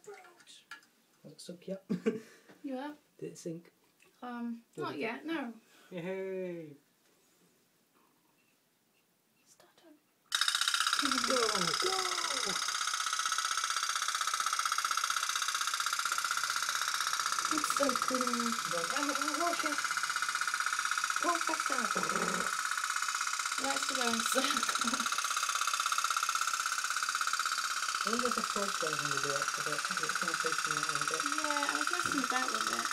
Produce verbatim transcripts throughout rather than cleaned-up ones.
Has it sunk yet? Yeah. Did it sink? Um, Did not it? yet, no. Yay! Start up. Go! Go! It's so cool. Like, I'm gonna wash it. Go faster! Let's go in circles. I wonder if the frog goes in the direction of it. It's kind of facing that way a bit. Yeah, I was messing about with it.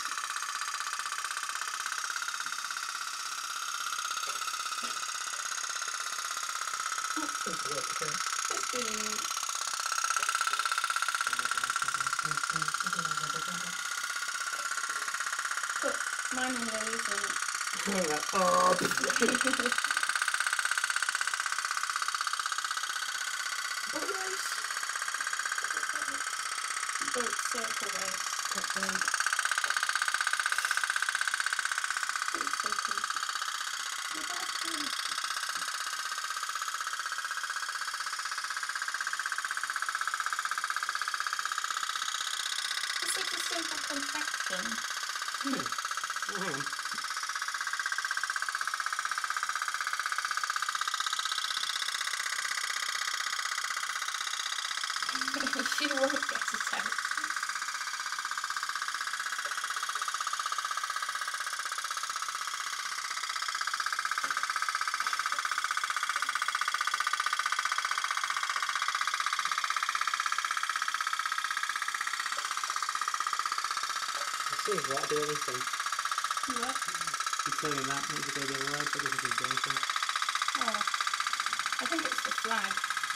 It's work, okay. It's really neat. Put mine and Lily's in it. Oh, Boat circle race. okay. It's so cool. It's such a simple contraption. Hmm. Oh, hang on. She won't get it out. See if that'll do anything. What? You tell me that makes it go the other way, but it doesn't do anything. Oh, I think it's the flag.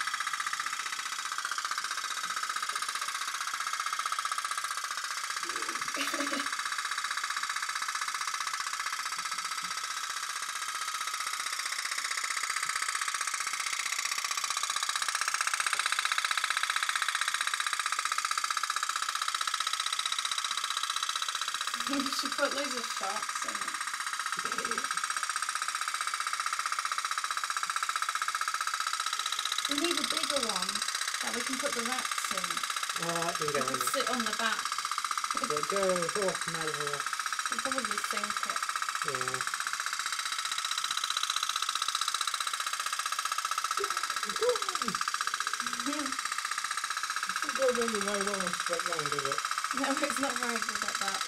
You should put loads of sharks in it. We need a bigger one that we can put the rats in. Oh, that can We go could in. sit on the back. So it goes off, Madhur. We'll probably sink it. Yeah. Go on! It goes only very well in a straight line, does it? No, it's not very good at that.